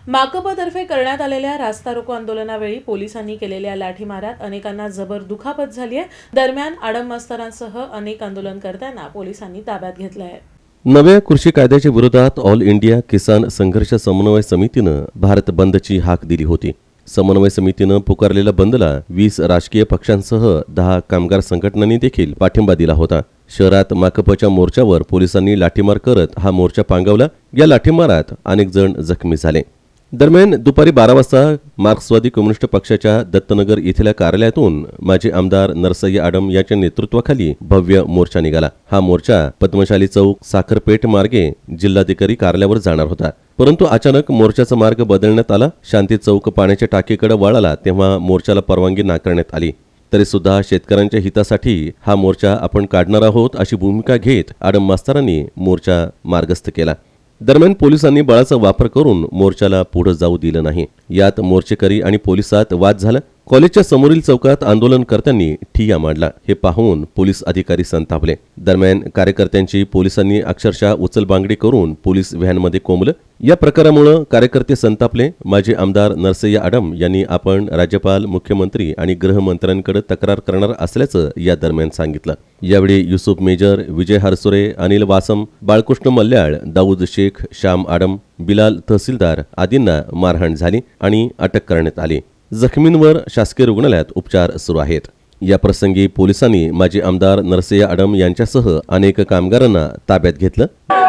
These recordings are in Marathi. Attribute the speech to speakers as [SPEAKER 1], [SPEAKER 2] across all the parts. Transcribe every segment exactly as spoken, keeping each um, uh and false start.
[SPEAKER 1] माकपतर्फे करण्यात आलेल्या रास्ता रोको आंदोलनावेळी पोलिसांनी केलेल्या लाठीमारात अनेकांना जबर दुखापत झाली आहे। दरम्यान आडम मास्तरांसह अनेक आंदोलनकर्त्यांना पोलिसांनी ताब्यात घेतलं आहे।
[SPEAKER 2] नव्या कृषी कायद्याच्या विरोधात ऑल इंडिया किसान संघर्ष समन्वय समितीनं भारत बंदची हाक दिली होती। समन्वय समितीनं पुकारलेल्या बंदला वीस राजकीय पक्षांसह दहा कामगार संघटनांनी देखील पाठिंबा दिला होता। शहरात माकपच्या मोर्चावर पोलिसांनी लाठीमार करत हा मोर्चा पांगवला। या लाठीमारात अनेक जण जखमी झाले। दरम्यान दुपारी बारा वाजता मार्क्सवादी कम्युनिस्ट पक्षाच्या दत्तनगर येथील कार्यालयातून माजी आमदार नरसय्या आडम यांच्या नेतृत्वाखाली भव्य मोर्चा निघाला। हा मोर्चा पद्मशाली चौक साखरपेठ मार्गे जिल्हाधिकारी कार्यालयावर जाणार होता, परंतु अचानक मोर्चाचा मार्ग बदलण्यात आला। शांती चौक पाण्याच्या टाकीकडे वळाला तेव्हा मोर्चाला परवानगी नाकारण्यात आली। तरी सुद्धा शेतकऱ्यांच्या हितासाठी हा मोर्चा आपण काढणार आहोत अशी भूमिका घेत आडम मास्तरांनी मोर्चा मार्गस्थ केला। दरम्यान पोलिसांनी बळाचा वापर करून मोर्चाला पुढे जाऊ दिलं नाही। यात मोर्चेकरी आणि पोलिसात वाद झाला। कॉलेजच्या समोरील चौकात आंदोलनकर्त्यांनी ठिय्या मांडला। हे पाहून पोलीस अधिकारी संतापले। दरम्यान कार्यकर्त्यांची पोलिसांनी अक्षरशः उचलबांगडी करून पोलीस व्हॅनमध्ये कोंबलं। या प्रकारामुळे कार्यकर्ते संतापले। माजी आमदार नरसय्या आडम यांनी आपण राज्यपाल, मुख्यमंत्री आणि गृहमंत्र्यांकडे तक्रार करणार असल्याचं या दरम्यान सांगितलं। यावेळी युसुफ मेजर, विजय हरसुरे, अनिल वासम, बाळकृष्ण मल्याळ, दाऊद शेख, श्याम आडम, बिलाल तहसीलदार आदींना मारहाण झाली आणि अटक करण्यात आली। जखमींवर शासकीय रुग्णालयात उपचार सुरू आहेत। या प्रसंगी पोलिसांनी माजी आमदार नरसय्या आडम यांच्यासह अनेक कामगारांना ताब्यात घेतलं।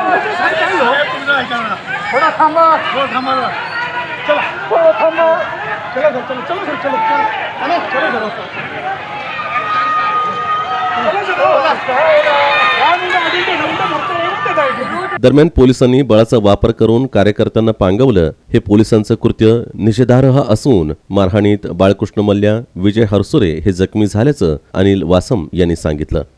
[SPEAKER 2] दरम्यान पोलिसांनी बळाचा वापर करून कार्यकर्त्यांना पांगवलं। हे पोलिसांचं कृत्य निषेधार्ह असून मारहाणीत बाळकृष्ण मल्ल्या, विजय हरसुरे हे जखमी झाल्याचं अनिल वासम यांनी सांगितलं।